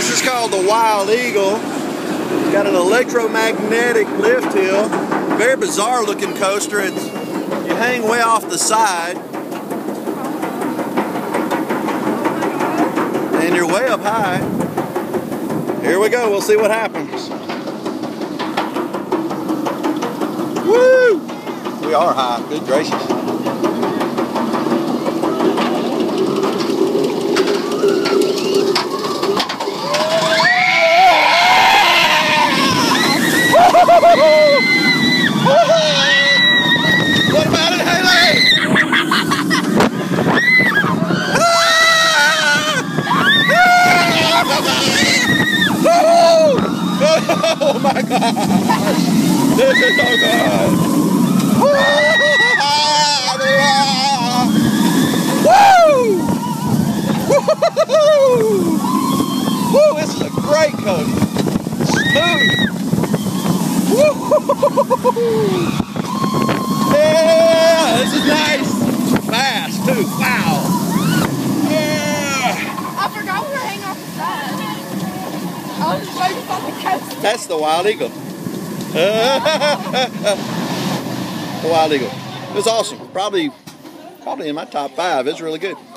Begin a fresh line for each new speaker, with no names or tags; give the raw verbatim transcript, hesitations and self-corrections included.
This is called the Wild Eagle. It's got an electromagnetic lift hill. Very bizarre looking coaster. It's, you hang way off the side. And you're way up high. Here we go, we'll see what happens. Woo! We are high, good gracious. What about it, Haley? Oh my gosh! This is so good! Woo! Woo! This is a great coaster. Smooth. Woo! Yeah, this is nice. Fast too. Wow.
I forgot we were hanging off the side. I was just focused on the coaster.
That's the Wild Eagle. The Wild Eagle. It was awesome. Probably, probably in my top five. It's really good.